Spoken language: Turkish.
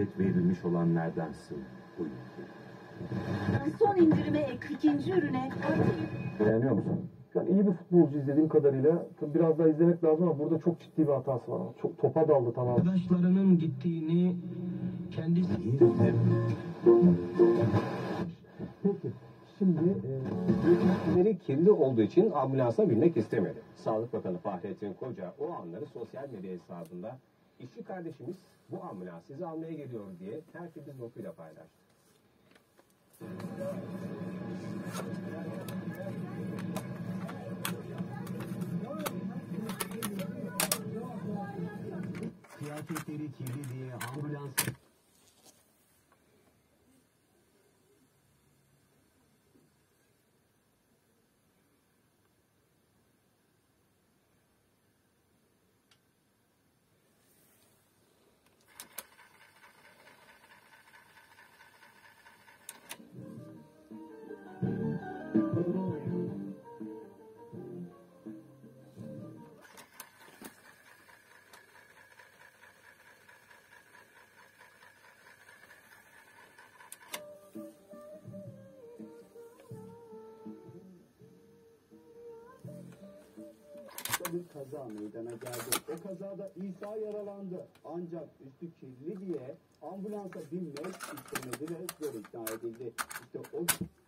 müebbet verilmiş olanlardansın bu ülke. Son indirime ek ikinci ürüne Beğeniyor musun? Yani iyi bir futbolcu izlediğim kadarıyla. Tabii biraz daha izlemek lazım ama burada çok ciddi bir hatası var. Çok topa daldı tamamen. Arkadaşlarının gittiğini kendisi... Peki. Şimdi büyükleri kirli olduğu için ambulansa binmek istemedi. Sağlık Bakanı Fahrettin Koca o anları sosyal medya hesabında işçi kardeşimiz bu ambulans sizi almaya geliyor diye tertemiz notuyla paylaştı. Kıyafetleri kirli diye ambulans... Bir kaza meydana geldi. O kazada İsa yaralandı. Ancak üstü kirli diye ambulansa binmek istemedi ve zor ikna edildi. İşte o